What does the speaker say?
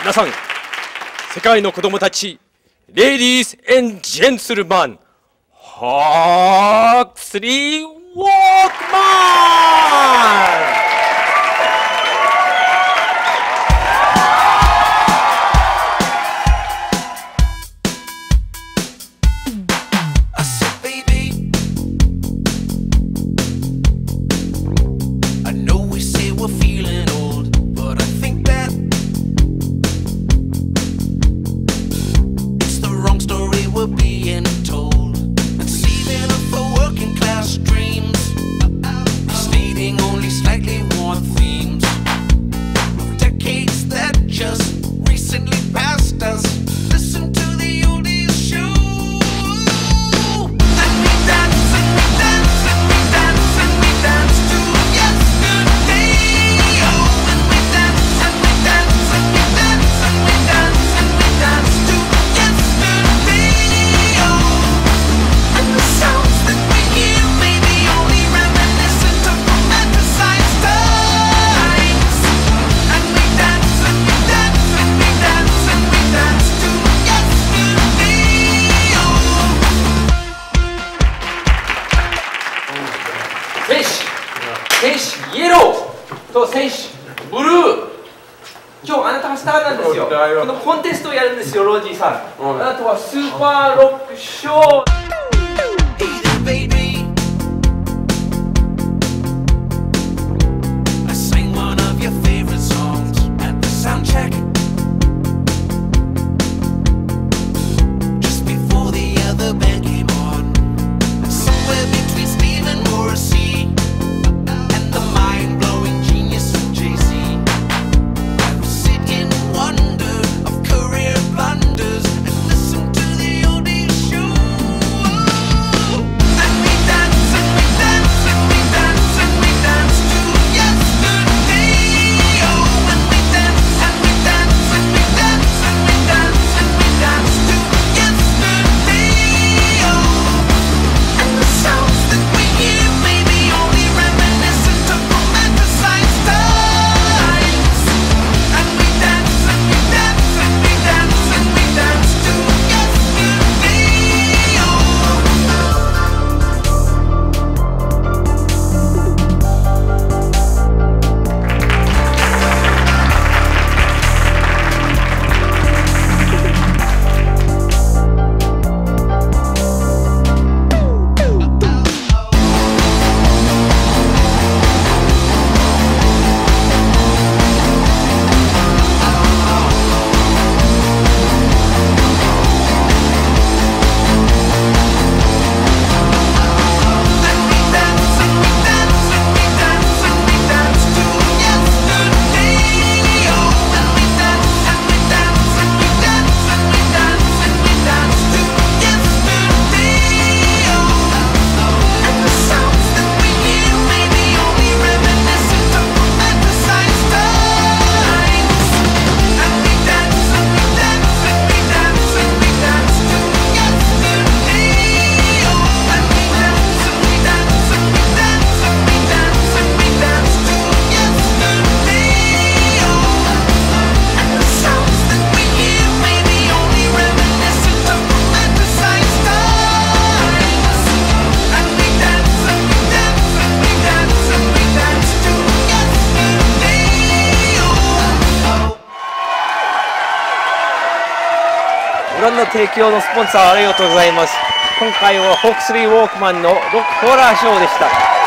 皆さん、世界の子供たち、レディース&ジェントルマン、ホークスリー・ウォークマン。選手イエローと選手ブルー。今日あなたがスターなんですよ。このコンテストをやるんですよ、ロージーさん。あなたはスーパーロックショー。いろんな提供のスポンサーありがとうございます。今回はホークスリー・ウォークマンのロックホラーショーでした。